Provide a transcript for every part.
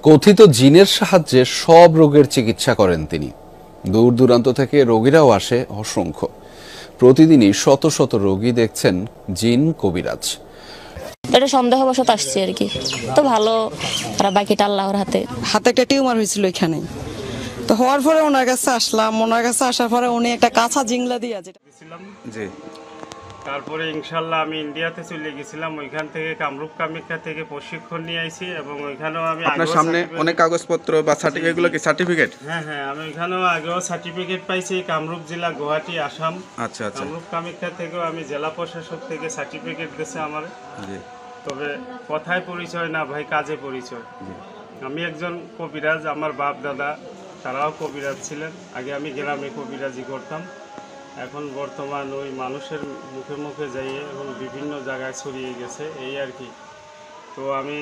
কথিত জিনের সাহায্যে সব রোগের চিকিৎসা করেন তিনি। দূর দূরান্ত থেকে রোগীরাও আসে অসংখ্য। প্রতিদিনই শত শত রোগী দেখছেন জিন কবিরাজ। এটা সন্দেহবশত আসছে আর কি, তো ভালো, আর বাকিটা আল্লাহর হাতে। হাতে একটা টিউমার হয়েছিল এখানে, তো হওয়ার পরে ওনার কাছে আসলাম। ওনার কাছে আসার পরে উনি একটা কাঁচা জিংলা দিয়ে যেটা জি, তারপরে ইনশাল্লাহ আমি ইন্ডিয়াতে চলে গেছিলাম। ওইখান থেকে কামরূপ কামাখ্যা থেকে প্রশিক্ষণ নিয়ে আইছি এবং ওইখানেও আমি আপনার সামনে অনেক কাগজপত্র বা সার্টিফিকেট, এগুলো কি সার্টিফিকেট? হ্যাঁ, আমি ওইখানেও আগেও সার্টিফিকেট পাইছি। কামরূপ জেলা, গুয়াহাটি, আসাম। আচ্ছা। কামরূপ কামাখ্যা থেকেও আমি জেলা প্রশাসক থেকে সার্টিফিকেট দিয়েছে আমার। জি। তবে কথায় পরিচয় না ভাই, কাজে পরিচয়। আমি একজন কবিরাজ, আমার বাপ দাদা তারাও কবিরাজ ছিলেন। আগে আমি গ্রামে কবিরাজি করতাম, এখন বর্তমান ওই মানুষের মুখে মুখে যাইয়ে এখন বিভিন্ন জায়গায় ছড়িয়ে গেছে, এই আর কি। তো আমি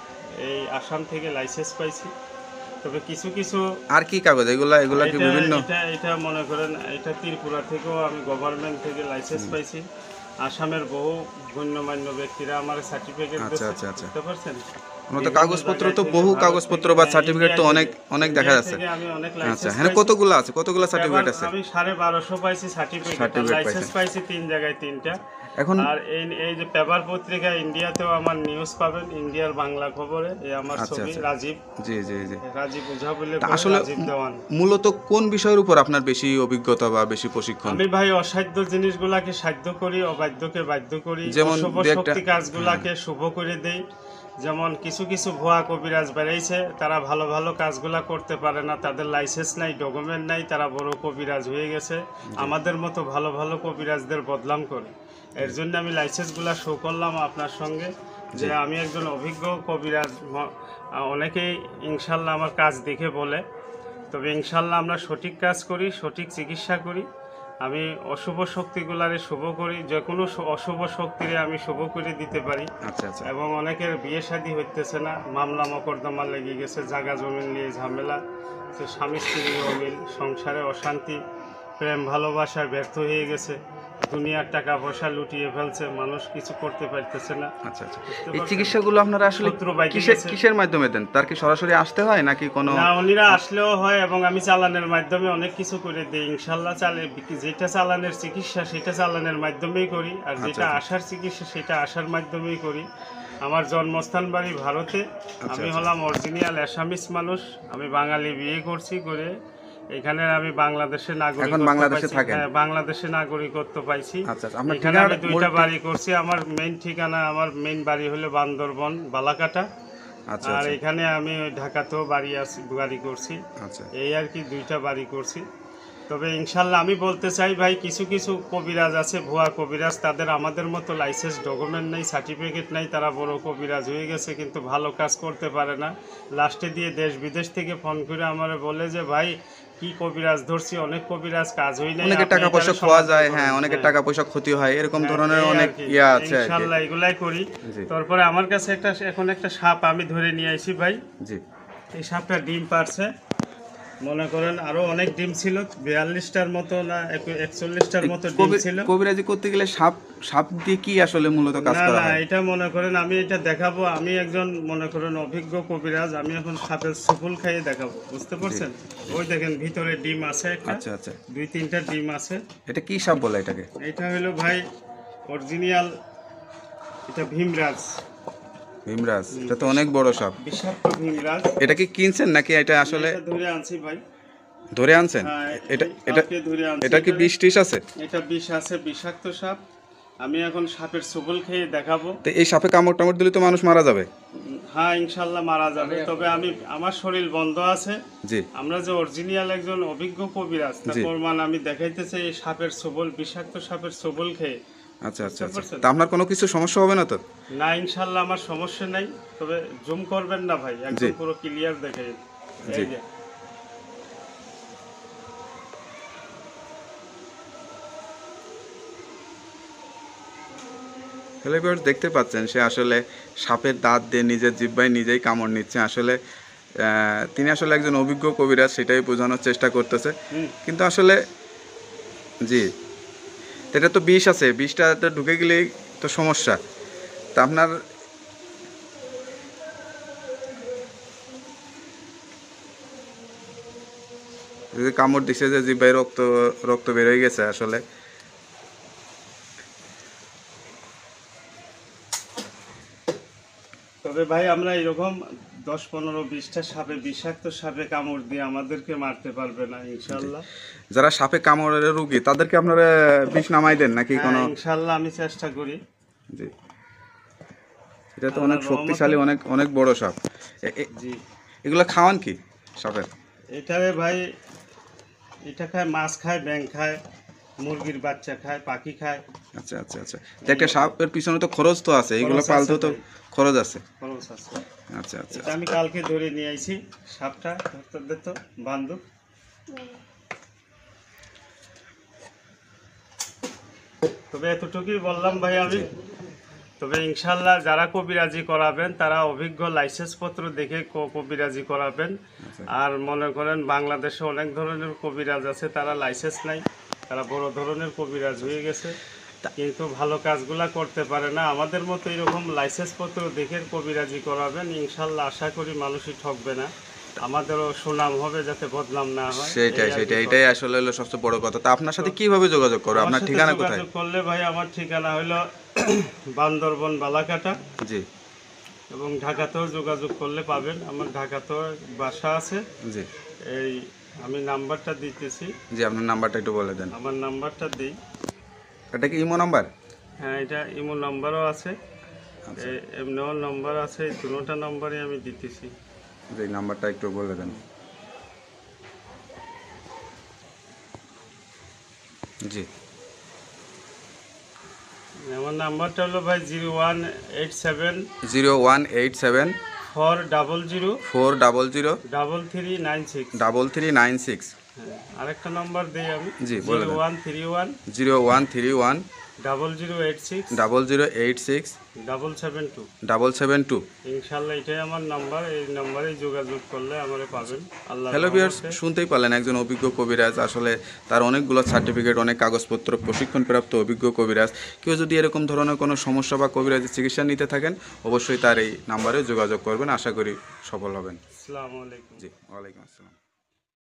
এই আসাম থেকে লাইসেন্স পাইছি। তবে কিছু কিছু আর কি কাগজ এগুলা কি বিভিন্ন? এটা মনে করেন, এটা ত্রিপুরা থেকেও আমি গভর্নমেন্ট থেকে লাইসেন্স পাইছি। আসামের বহু গণ্যমান্য ব্যক্তিরা আমার সার্টিফিকেট দিয়েছে। বুঝতে পারছেন? তো কাগজপত্র তো বহু কাগজপত্র বা সার্টিফিকেট তো অনেক দেখা যাচ্ছে। আচ্ছা, হ্যাঁ, কতগুলো সার্টিফিকেট আছে? আমি 1250 পাইছি সার্টিফিকেট, লাইসেন্স পাইছি 3 জায়গায় 3টা। এখন আর এই যে পেপার পত্রিকা ইন্ডিয়াতেও আমার নিউজ পাবেন, ইন্ডিয়ার বাংলা খবরে। এই আমার ছবি রাজীব। জি। রাজীব ওঝা বলে, আসলে রাজীব দেওয়ান। মূলত কোন বিষয়ের উপর আপনার বেশি অভিজ্ঞতা বা বেশি প্রশিক্ষণ? আমি ভাই অসাধ্য জিনিসগুলাকে সাধ্য করি, অবাধ্যকে বাধ্য করি, যেমন শুভ শক্তি কাজগুলাকে শুভ করে দেই। যেমন কিছু কিছু ভুয়া কবিরাজ বেড়াইছে, তারা ভালো ভালো কাজগুলা করতে পারে না, তাদের লাইসেন্স নাই, ডকুমেন্ট নাই, তারা বড় কবিরাজ হয়ে গেছে। আমাদের মতো ভালো ভালো কবিরাজদের বদনাম করে। এর জন্য আমি লাইসেন্সগুলা শো করলাম আপনার সঙ্গে যে আমি একজন অভিজ্ঞ কবিরাজ। অনেকেই ইনশাল্লাহ আমার কাজ দেখে বলে, তবে ইনশাল্লাহ আমরা সঠিক কাজ করি, সঠিক চিকিৎসা করি। আমি অশুভ শক্তিগুলারে শুভ করি, যে কোনো অশুভ শক্তিরে আমি শুভ করে দিতে পারি। আচ্ছা। এবং অনেকের বিয়ে শাদী হইতেছে না, মামলা মকদ্দমা লেগে গেছে, জায়গা জমিন নিয়ে ঝামেলা, স্বামী স্ত্রী অমিল, সংসারে অশান্তি, প্রেম ভালোবাসার ব্যর্থ হয়ে গেছে, দুনিয়ার টাকা পয়সা লুটিয়ে ফেলছে, মানুষ কিছু করতে পারতেছে না। আচ্ছা। এই চিকিৎসাগুলো আপনারা আসলে কিসের মাধ্যমে দেন? তার কি সরাসরি আসতে হয় নাকি কোনো? না, উনিরা আসলেও হয় এবং আমি চালানের মাধ্যমে অনেক কিছু করে দিই ইনশাল্লাহ। যেটা চালানের চিকিৎসা সেটা চালানের মাধ্যমেই করি, আর যেটা আসার চিকিৎসা সেটা আসার মাধ্যমেই করি। আমার জন্মস্থান বাড়ি ভারতে। আমি হলাম অরিজিনাল অ্যাসামিস মানুষ। আমি বাঙালি বিয়ে করছি করে এখানে আমি বাংলাদেশে নাগরিকত্ব পাইছি। এখানে আমি 2টা বাড়ি করছি। আমার আমার মেইন বাড়ি হলো বান্দরবন বালাকাটা। আর এখানে আমি ঢাকাতেও বাড়ি করছি। এই আর কি, 2টা বাড়ি করছি। তবে ইনশাল্লাহ আমি বলতে চাই ভাই, কিছু কিছু কবিরাজ আছে ভুয়া কবিরাজ, তাদের আমাদের মতো লাইসেন্স ডকুমেন্ট নেই, সার্টিফিকেট নেই, তারা বড় কবিরাজ হয়ে গেছে কিন্তু ভালো কাজ করতে পারে না। লাস্টে দিয়ে দেশ বিদেশ থেকে ফোন করে আমার বলে যে ভাই কি কবিরাজ ধরছি, অনেক কবিরাজ কাজ হই না, অনেকের টাকা পয়সা খোয়া যায়। হ্যাঁ, অনেকের টাকা পয়সা ক্ষতি হয়, এরকম ধরনের অনেক ইয়া আছে। ইনশাআল্লাহ এগুলাই করি। তারপরে আমার কাছে এখন একটা সাপ আমি ধরে নিয়ে আইছি ভাই। জি, এই সাপটা ডিম পারছে। মনে করেন আরো অনেক ডিম ছিল, 42টার মতো না 41টার মতো ডিম ছিল। কবিরাজি করতে গেলে সাপ দিয়ে কি আসলে মূলত কাজ করা হয়? না, এটা মনে করেন আমি এটা দেখাবো। আমি একজন মনে করেন অভিজ্ঞ কবিরাজ, আমি এখন সাপের সুপুল খাইয়ে দেখাবো। বুঝতে পারছেন? ওই দেখেন ভিতরে ডিম আছে একটা। আচ্ছা। 2-3টা ডিম আছে। এটা কি সাপ বলে এটাকে? এটা হলো ভাই অরিজিনাল, এটা ভীমরাজ। এটা তো অনেক বড় সাপ, বিষাক্ত ভীমরাজ। এটা কি কিনছেন নাকি এটা আসলে ধরে আনছি ভাই? ধরে আনছেন? এটা কি বিষ টিস আছে? এটা বিষ আছে, বিষাক্ত সাপ। আমি এখন সাপের সুপুল খেয়ে দেখাবো। তো এই সাপে কামড় টামড় দিলে তো মানুষ মারা যাবে? হ্যাঁ, ইনশাল্লাহ মারা যাবে। তবে আমার শরীর বন্ধ আছে। জি, আমরা যে অরিজিনাল একজন অভিজ্ঞ কবিরাজ, তার প্রমাণ আমি দেখাইতেছি এই সাপের সুপুল, বিষাক্ত সাপের সুপুল খেয়ে। আচ্ছা। তা আপনার কোনো কিছু সমস্যা হবে না তো? না, ইনশাল্লাহ আমার সমস্যা নাই। তবে জুম করবেন না ভাই, একদম পুরো ক্লিয়ার দেখাই। এই যে দেখতে পাচ্ছেন, সে আসলে সাপের দাঁত দিয়ে নিজের জিহ্বায় নিজেই কামড় নিচ্ছে। আসলে তিনি আসলে একজন অভিজ্ঞ কবিরাজ, সেটাই বোঝানোর চেষ্টা করতেছে। কিন্তু আসলে জি, এটা তো বিষ আছে, বিষটা ঢুকে গেলেই তো সমস্যা। তা আপনার এই যে কামড় দিছে যে জিব্বায় রক্ত রক্ত বের হয়ে গেছে আসলে। তবে ভাই আমরা এরকম 10-15-20টা সাপে, বিষাক্ত সাপে কামড় দিয়ে আমাদেরকে মারতে পারবে না ইনশাল্লাহ। যারা সাপে কামড়ের রোগী তাদেরকে আপনারা বিষ নামাই দেন নাকি কোনো? হ্যাঁ, ইনশাল্লাহ আমি চেষ্টা করি। জি, এটা তো অনেক শক্তিশালী, অনেক অনেক বড় সাপ। জি, এগুলো খাওয়ান কি সাপের? এটারে ভাই, এটা খায়, মাছ খায়, ব্যাঙ খায়, মুরগির বাচ্চা খায়, পাখি খায়। আচ্ছা আচ্ছা আচ্ছা, যে একটা সাপের পিছনে তো খরচ তো আছে, এগুলো খরচ পালতেও আছে তো ভাই। খরচ আছে। খরচ আছে। আচ্ছা আচ্ছা এটা আমি কালকে ধরে নিয়ে আইছি সাপটা, ধরতে দে তো বান্ধব। তবে এতটুকুই বললাম ভাই আমি। তবে ইনশাল্লাহ যারা কবিরাজি করাবেন তারা অভিজ্ঞ লাইসেন্স পত্র দেখে কবিরাজি করাবেন। আর মনে করেন বাংলাদেশে অনেক ধরনের কবিরাজ আছে, তারা লাইসেন্স নাই, তারা বড় ধরনের কবিরাজ হয়ে গেছে, কিন্তু ভালো কাজগুলা করতে পারে না। আমাদের মতো এরকম লাইসেন্স পত্র দেখে কবিরাজি করাবেন, ইনশাল্লাহ আশা করি মানুষই ঠকবে না, আমাদেরও সুনাম হবে, যাতে বদনাম না হয়। সেটাই সেটাই, এটাই আসলে হলো সবচেয়ে বড় কথা। তা আপনার সাথে কিভাবে যোগাযোগ করো? আমার আপনার সাথে ঠিকানা কোথায়? যোগাযোগ করলে ভাই আমার ঠিকানা হলো বান্দরবন বালাকাটা, জি এবং ঢাকাতেও যোগাযোগ করলে পাবেন। আমার ঢাকাতেও বাসা আছে। জি এই আমি নাম্বারটা দিতেছি, জি, আপনার নাম্বারটা একটু বলে দেন। আমার নাম্বারটা দিই। এটা কি ইমো নাম্বার? হ্যাঁ, এটা ইমো নাম্বারও আছে, এমনিও নাম্বার আছে, এই দুটোটা নাম্বারই আমি দিতেছি। যে নাম্বারটা একটু বলে দেন। জি, আমার নাম্বারটা হলো ভাই 0187 0187 400 400 3396। 3396। হ্যাঁ, আরেকটা নাম্বার দিই আমি, জি, বলে দেন। 0131 0131 0086 0086 772। 772। ইনশাল্লাহ এটাই আমার নাম্বার, এই নাম্বারে যোগাযোগ করলে আমারে পাবেন। আল্লাহ হ্যালো ভিউয়ার্স, শুনতেই পারলেন একজন অভিজ্ঞ কবিরাজ। আসলে তার অনেকগুলো সার্টিফিকেট, অনেক কাগজপত্র, প্রশিক্ষণপ্রাপ্ত অভিজ্ঞ কবিরাজ। কেউ যদি এরকম ধরনের কোনো সমস্যা বা কবিরাজের চিকিৎসা নিতে থাকেন, অবশ্যই তার এই নাম্বারে যোগাযোগ করবেন, আশা করি সফল হবেন। আসসালামু আলাইকুম। জি, ওয়ালাইকুম আসসালাম।